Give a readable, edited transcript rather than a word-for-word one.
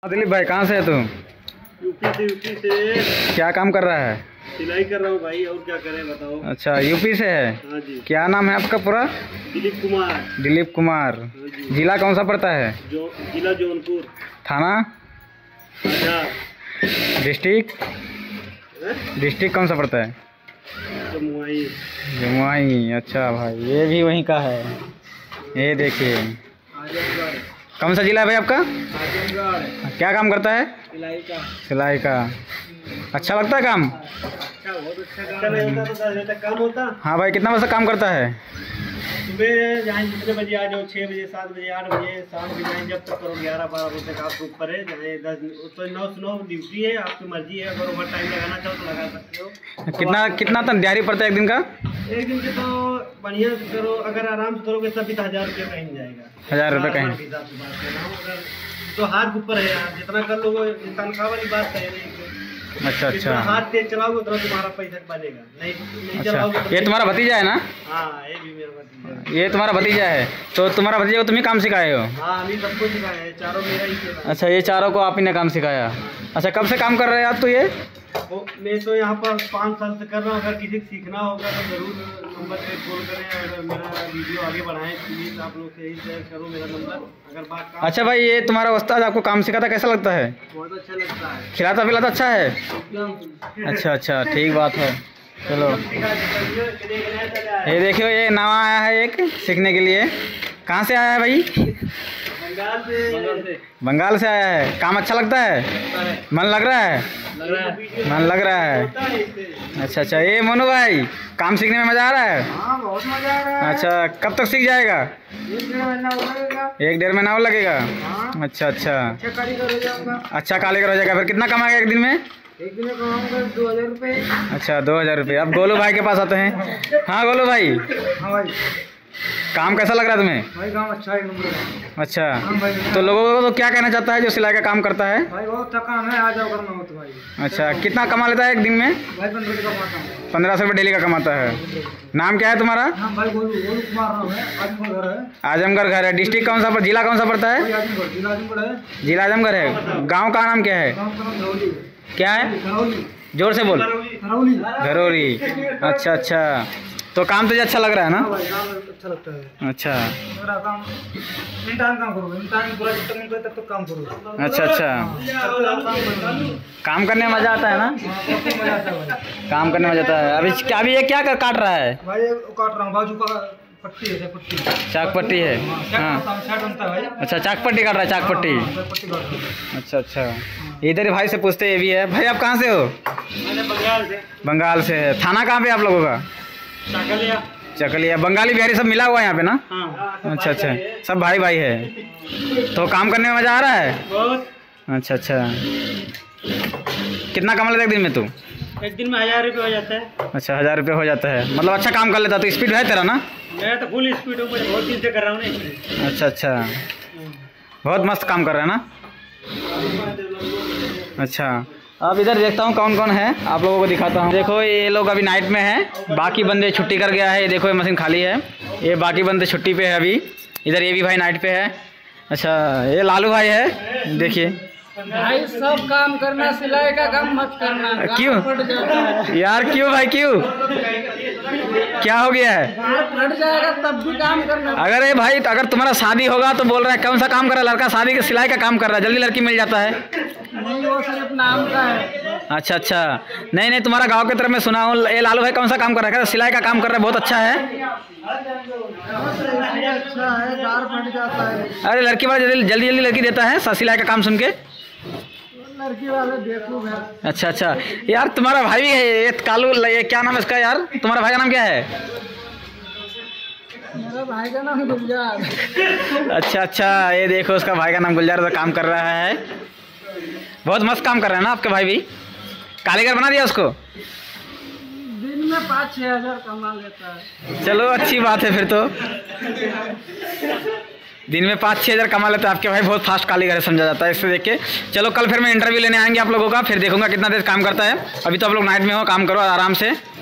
दिलीप भाई कहाँ से है तू? यूपी से। क्या काम कर रहा है? सिलाई कर रहा हूँ भाई, और क्या करें बताओ। अच्छा, यूपी से है। हाँ जी। क्या नाम है आपका पूरा? दिलीप कुमार। दिलीप कुमार। हाँ जी। जिला कौन सा पड़ता है? जिला जौनपुर। थाना? आजाद। डिस्ट्रिक्ट कौन सा पड़ता है? जमुई। जमुई। अच्छा भाई, ये भी वहीं का है। ये देखिए, कौन सा जिला है भाई आपका? आजमगढ़। क्या काम करता है? सिलाई का। सिलाई का। अच्छा लगता है काम? अच्छा, बहुत अच्छा काम नहीं होता तो 10 बजे तक काम होता। हाँ भाई, कितना बजे काम करता है? सुबह जाए जितने बजे आ जाओ, 6 बजे 7 बजे 8 बजे, शाम के जाए जब तक करो 11-12 बजे तक आपके ऊपर है। जाए 10 तो 9 से 9 ड्यूटी है, आपकी मर्जी है। अगर ओवर टाइम लगाना चाहो तो लगा सकते हो। कितना तक दिहाड़ी पड़ता है एक दिन का? एक दिन के तो बढ़िया से करो, अगर आराम से करोगे तब भी तो 1000 रुपये कहीं जाएगा। 1000 रुपये कहीं? हिसाब से बात कर रहा हूँ। अगर तो हाथ के ऊपर है यार, जितना कर लोगे तनख्वाह वाली बात है नहीं। अच्छा जितना हाथ तेज चलाओगे उतना तुम्हारा पैसा बनेगा। नहीं चलाओगे तो ये तुम्हारा भतीजा है ना? हाँ, ये भी मेरा भतीजा। ये तुम्हारा भतीजा है, तो तुम्हारा भतीजा को तुम ही काम सिखाए हो? हाँ, हम ही सबको सिखाए हैं, चारों मेरा ही सेवा। अच्छा, ये चारों को आप ही ने काम सिखाया। अच्छा, कब से काम कर रहे हैं आप? तो ये मैं तो यहाँ पर 5 साल से कर रहा हूँ। अगर किसी को सीखना होगा तो ज़रूर नंबर पे कॉल करें। अगर मेरा वीडियो आगे बढ़ाएं प्लीज़, आप लोग से ही शेयर करो मेरा नंबर। अगर बात काम। अच्छा भाई, ये तुम्हारा उस्ताद आपको काम सिखाता, कैसा लगता है? बहुत अच्छा लगता है। खिलाता पिलाता अच्छा है? एकदम। अच्छा, ठीक बात है। चलो, ये देखियो, ये नवा आया है एक सीखने के लिए। कहाँ से आया है भाई? बंगाल से आया है। काम अच्छा लगता है? मन लग रहा है? मन लग रहा है। अच्छा, ये मोनू भाई, काम सीखने में मज़ा आ रहा है? हाँ, बहुत मजा आ रहा है। अच्छा, कब तक सीख जाएगा? 1-1.5 महीना और लगेगा। हाँ। अच्छा। अच्छा कारीगर हो जाऊंगा। अच्छा, कारीगर हो जाएगा। फिर कितना कमाएगा एक दिन में? एक दिन में कमाऊंगा 2000 रुपये। अच्छा, 2000 रुपये। अब गोलू भाई के पास आते हैं। हाँ गोलू भाई, हाँ भाई। काम कैसा लग रहा है तुम्हें? भाई काम अच्छा है, नंबर है। अच्छा, हाँ भाई। तो लोगों को तो क्या कहना चाहता है जो सिलाई का काम करता है? भाई बहुत थकान है, आ जाओ करना हो तो भाई। अच्छा, कितना कमा लेता है एक दिन में? भाई 15 रुपये कमाता हूँ। 1500 रुपये डेली का कमाता है। नाम क्या है तुम्हारा? हाँ भाई, गोलू कुमार नाम है। आजमगढ़ घर है। आजमगढ़ घर है। डिस्ट्रिक्ट कौन सा, जिला कौन सा पड़ता है? आजमगढ़, जिला आजमगढ़ है। जिला आजमगढ़ है। गाँव का नाम क्या है? गाँव का नाम धरौली। क्या है? धरौली। जोर से बोल। धरौली। धरौली। अच्छा, तो काम तुझे अच्छा लग रहा है ना? हाँ भाई, काम अच्छा लगता है। अच्छा, मेरा काम इन टाइम काम करो, इन टाइम पूरा जब तक नहीं करे तब तक काम करो। अच्छा। काम करने में मजा आता है ना? बहुत मजा आता है भाई। काम करने में मजा आता है। अभी ये क्या काट रहा है? भाई ये काट रहा हूँ, बाजू का पट्टी है, पट्टी। चाक पट्टी है। हाँ, शर्ट बनता है भाई। अच्छा, चाक पट्टी काट रहा है। चाक पट्टी। पट्टी काट रहा हूँ। अच्छा, इधर भाई से पूछते, ये भी है। भाई आप कहाँ से हो? मैंने बंगाल से। बंगाल से है। थाना कहाँ पे आप लोगों का? चकलिया। बंगाली बिहारी सब मिला हुआ है यहाँ पे ना? हाँ। अच्छा, सब भाई है। तो काम करने में मजा आ रहा है? बहुत। अच्छा। कितना कमा लेता है एक दिन में तू? एक दिन में 1000 रुपये हो जाता है। अच्छा, 1000 रुपये हो जाता है। मतलब अच्छा काम कर लेता। तो स्पीड है तेरा ना? मैं तो फुल स्पीड हूँ, बहुत दिन से कर रहा हूँ ना। अच्छा, बहुत मस्त काम कर रहा है ना? अच्छा, अब इधर देखता हूँ कौन कौन है, आप लोगों को दिखाता हूँ। देखो, ये लोग अभी नाइट में हैं, बाकी बंदे छुट्टी कर गया है। ये देखो, ये मशीन खाली है। ये बाकी बंदे छुट्टी पे है अभी। इधर ये भी भाई नाइट पे है। अच्छा, ये लालू भाई है। देखिए भाई, सब काम करना, सिलाई का काम मत करना। क्यों यार? क्यों भाई, क्यों? क्या हो गया है? फट जाएगा तब भी काम करना। अगर भाई, अगर तुम्हारा शादी होगा तो बोल रहा है कौन सा काम कर रहा है? लड़का शादी के सिलाई का काम कर रहा है, जल्दी लड़की मिल जाता है। नहीं, वो सिर्फ नाम का है। अच्छा, नहीं, तुम्हारा गांव की तरफ मैं सुना हूँ। ये लालू भाई कौन सा काम कर रहा है? सिलाई का काम कर रहा है, बहुत अच्छा है। अच्छा है, गार फट जाता है। अरे लड़की वाला जल्दी लड़की देता है सिलाई का काम सुन के। लड़की वाले देखो। अच्छा, यार तुम्हारा भाई भी है ये कालू, ये क्या नाम है इसका यार? तुम्हारा भाई का नाम क्या है? मेरा भाई का नाम गुलजार। अच्छा, ये देखो, उसका भाई का नाम गुलजार काम कर रहा है। बहुत मस्त काम कर रहा है ना आपके भाई भी? कारीगर बना दिया उसको? दिन में 5-6 हज़ार कमा लेता है। चलो, अच्छी बात है फिर तो। दिन में 5-6 हज़ार कमा लेते हैं आपके भाई। बहुत फास्ट कारीगर है, समझा जाता है इससे देख के। चलो, कल फिर मैं इंटरव्यू लेने आएंगे आप लोगों का, फिर देखूंगा कितना देर काम करता है। अभी तो आप लोग नाइट में हो, काम करो आराम से।